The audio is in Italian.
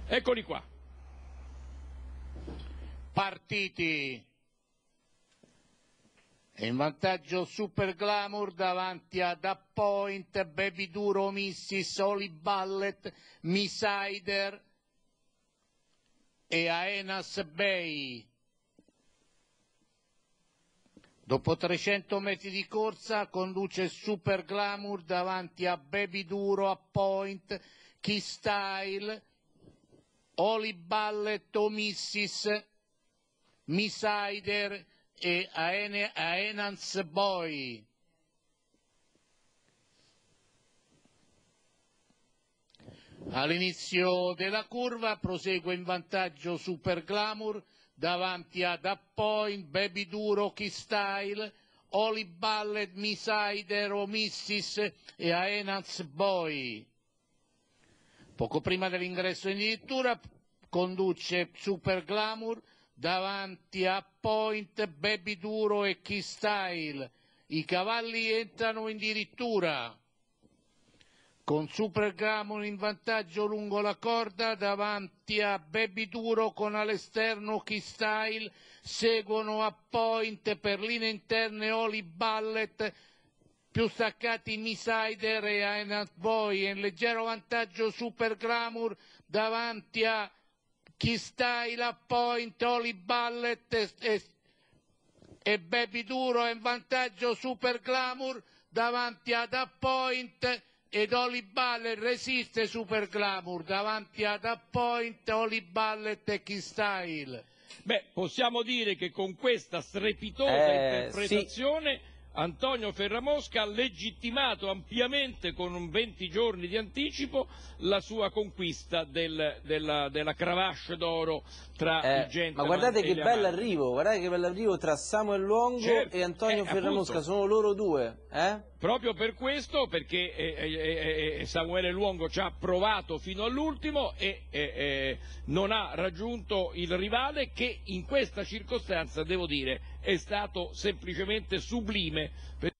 Eccoli qua. Partiti. E in vantaggio Super Glamour davanti ad Appoint, Baby Duro, Missis, Oli Ballet, Misider e Aenas Bay. Dopo 300 metri di corsa conduce Super Glamour davanti a Baby Duro, Appoint, Key Style, Oli Ballet, Missis, Misider e Aenans Boy. All'inizio della curva prosegue in vantaggio Super Glamour davanti ad Appoint, Baby Duro, Key Style, Oli Ballet, Misider o Missis e Aenans Boy. Poco prima dell'ingresso in dirittura conduce Super Glamour davanti a Point, Baby Duro e Key Style. I cavalli entrano in dirittura con Super Glamour in vantaggio lungo la corda davanti a Baby Duro con all'esterno Key Style, seguono a Point per linee interne Oli Ballet, più staccati Misider e Aenans Boy, in leggero vantaggio Super Glamour davanti a Key Style, Appoint, Oli Ballet e Baby Duro, in vantaggio Super Glamour davanti ad Appoint ed Oli Ballet. Resiste Super Glamour davanti ad Appoint, Oli Ballet e Key Style. Beh, possiamo dire che con questa strepitosa interpretazione sì. Antonio Ferramosca ha legittimato ampiamente con 20 giorni di anticipo la sua conquista della cravache d'oro tra i gentleman. Ma guardate che le bell'arrivo, guardate che bell'arrivo tra Samuel Longo certo, e Antonio Ferramosca, appunto, sono loro due. Proprio per questo, perché Samuele Luongo ci ha provato fino all'ultimo e non ha raggiunto il rivale che in questa circostanza, devo dire, è stato semplicemente sublime.